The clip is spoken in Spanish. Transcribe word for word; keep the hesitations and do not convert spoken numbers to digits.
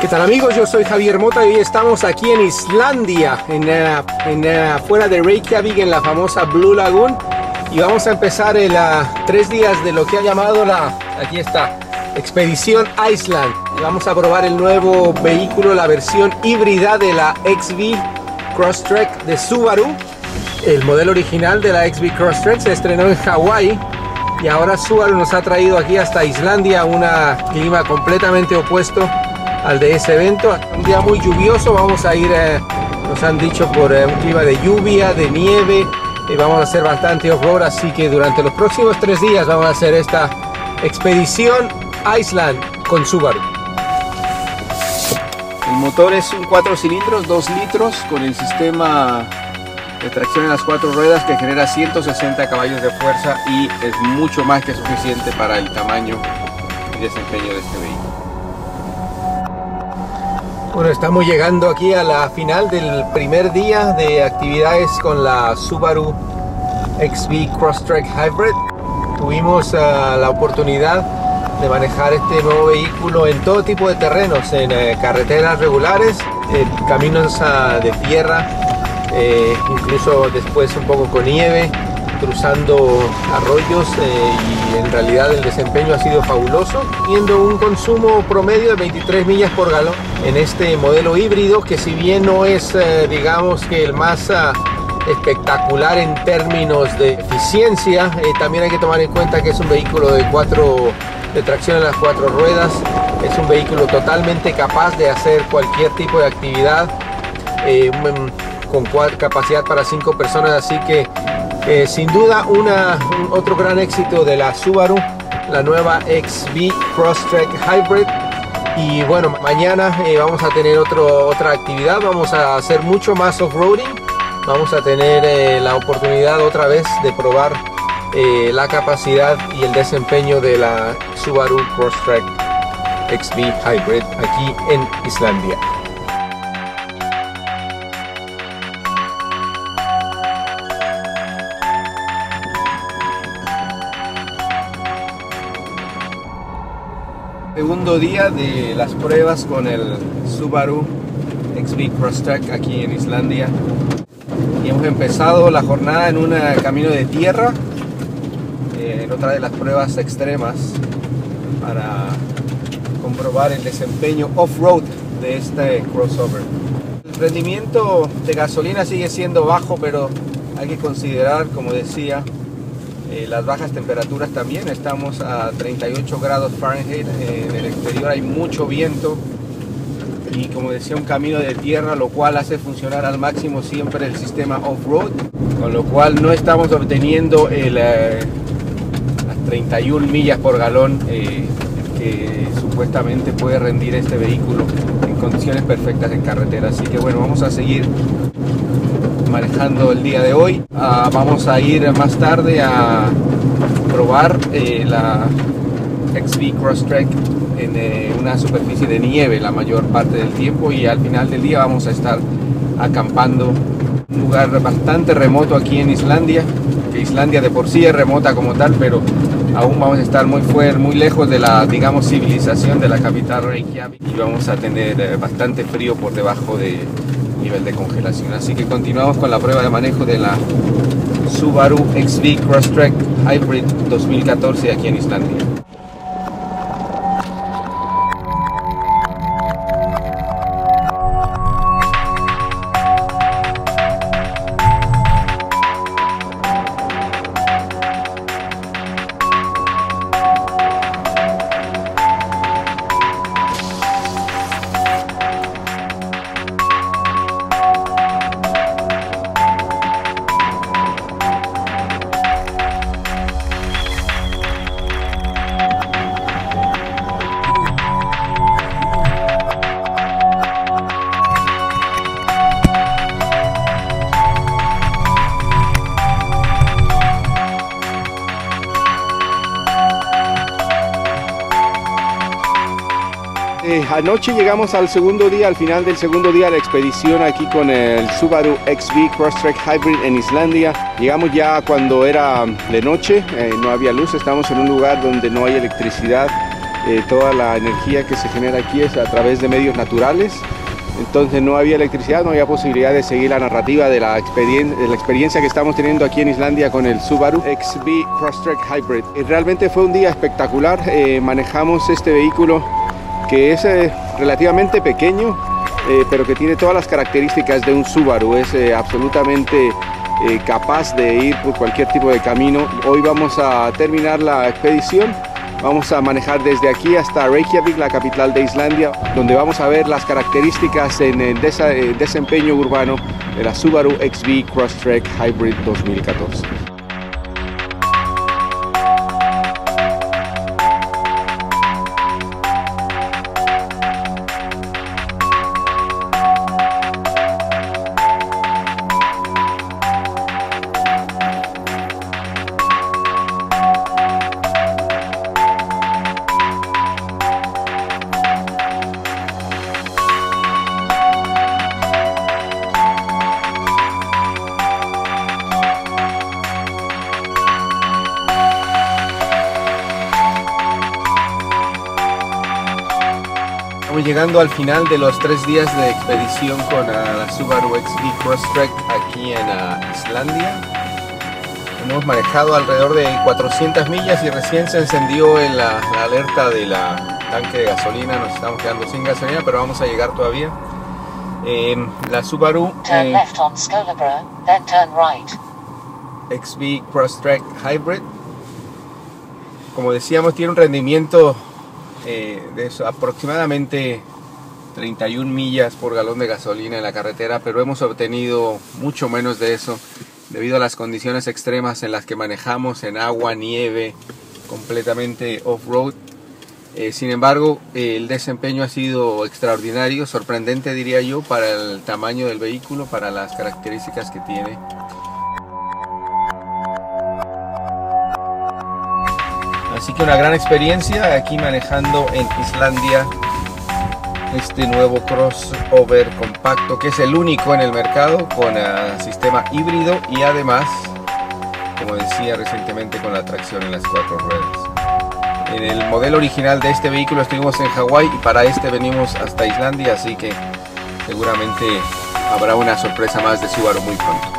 ¿Qué tal amigos? Yo soy Javier Mota y hoy estamos aquí en Islandia, en, uh, en uh, fuera de Reykjavik, en la famosa Blue Lagoon, y vamos a empezar el, uh, tres días de lo que ha llamado la, aquí está, Expedición Iceland. Y vamos a probar el nuevo vehículo, la versión híbrida de la X V Crosstrek de Subaru. El modelo original de la X V Crosstrek se estrenó en Hawái y ahora Subaru nos ha traído aquí hasta Islandia, un clima completamente opuesto al de ese evento. Un día muy lluvioso, vamos a ir, eh, nos han dicho, por eh, un clima de lluvia, de nieve, y vamos a hacer bastante off-road, así que durante los próximos tres días vamos a hacer esta expedición Iceland con Subaru. El motor es un cuatro cilindros, dos litros, con el sistema de tracción en las cuatro ruedas que genera ciento sesenta caballos de fuerza y es mucho más que suficiente para el tamaño y desempeño de este vehículo. Bueno, estamos llegando aquí a la final del primer día de actividades con la Subaru X V Crosstrek Hybrid. Tuvimos uh, la oportunidad de manejar este nuevo vehículo en todo tipo de terrenos, en uh, carreteras regulares, en caminos uh, de tierra, eh, incluso después un poco con nieve, cruzando arroyos, eh, y en realidad el desempeño ha sido fabuloso, teniendo un consumo promedio de veintitrés millas por galón en este modelo híbrido, que si bien no es eh, digamos que el más uh, espectacular en términos de eficiencia, eh, también hay que tomar en cuenta que es un vehículo de cuatro de tracción en las cuatro ruedas, es un vehículo totalmente capaz de hacer cualquier tipo de actividad, eh, con capacidad para cinco personas, así que Eh, sin duda una, un, otro gran éxito de la Subaru, la nueva X V Crosstrek Hybrid. Y bueno, mañana eh, vamos a tener otro, otra actividad, vamos a hacer mucho más off-roading, vamos a tener eh, la oportunidad otra vez de probar eh, la capacidad y el desempeño de la Subaru Crosstrek X V Hybrid aquí en Islandia. Segundo día de las pruebas con el Subaru X V Crosstrek aquí en Islandia, y hemos empezado la jornada en un camino de tierra, eh, en otra de las pruebas extremas para comprobar el desempeño off-road de este crossover. El rendimiento de gasolina sigue siendo bajo, pero hay que considerar, como decía, Eh, las bajas temperaturas también. Estamos a treinta y ocho grados Fahrenheit, eh, en el exterior hay mucho viento y, como decía, un camino de tierra, lo cual hace funcionar al máximo siempre el sistema off-road, con lo cual no estamos obteniendo el, eh, las treinta y una millas por galón eh, que supuestamente puede rendir este vehículo en condiciones perfectas en carretera. Así que bueno, vamos a seguir manejando el día de hoy. Uh, vamos a ir más tarde a probar eh, la X V Crosstrek en eh, una superficie de nieve la mayor parte del tiempo, y al final del día vamos a estar acampando en un lugar bastante remoto aquí en Islandia, que Islandia de por sí es remota como tal, pero aún vamos a estar muy fuera, muy lejos de la, digamos, civilización de la capital Reykjavik, y vamos a tener eh, bastante frío por debajo de nivel de congelación. Así que continuamos con la prueba de manejo de la Subaru X V Crosstrek Hybrid dos mil catorce aquí en Islandia. Eh, anoche llegamos al segundo día, al final del segundo día de la expedición aquí con el Subaru X V Crosstrek Hybrid en Islandia. Llegamos ya cuando era de noche, eh, no había luz, estamos en un lugar donde no hay electricidad Eh, toda la energía que se genera aquí es a través de medios naturales. Entonces no había electricidad, no había posibilidad de seguir la narrativa de la, de la experiencia que estamos teniendo aquí en Islandia con el Subaru X B Crosstrek Hybrid. Eh, realmente fue un día espectacular. Eh, manejamos este vehículo que es eh, relativamente pequeño, eh, pero que tiene todas las características de un Subaru. Es eh, absolutamente eh, capaz de ir por cualquier tipo de camino. Hoy vamos a terminar la expedición. Vamos a manejar desde aquí hasta Reykjavik, la capital de Islandia, donde vamos a ver las características en el desempeño urbano de la Subaru X B Crosstrek Hybrid dos mil catorce. Estamos llegando al final de los tres días de expedición con uh, la Subaru X B Crosstrek aquí en uh, Islandia. Hemos manejado alrededor de cuatrocientas millas y recién se encendió en la, la alerta de la tanque de gasolina. Nos estamos quedando sin gasolina, pero vamos a llegar todavía. Eh, la Subaru eh, left on then turn right. X B Crosstrek Hybrid, como decíamos, tiene un rendimiento Eh, de eso, aproximadamente treinta y una millas por galón de gasolina en la carretera, pero hemos obtenido mucho menos de eso debido a las condiciones extremas en las que manejamos, en agua, nieve, completamente off-road. Eh, sin embargo, eh, el desempeño ha sido extraordinario, sorprendente diría yo, para el tamaño del vehículo, para las características que tiene. Así que una gran experiencia aquí manejando en Islandia este nuevo crossover compacto, que es el único en el mercado con uh, sistema híbrido y además, como decía recientemente, con la tracción en las cuatro ruedas. En el modelo original de este vehículo estuvimos en Hawái y para este venimos hasta Islandia, así que seguramente habrá una sorpresa más de Subaru muy pronto.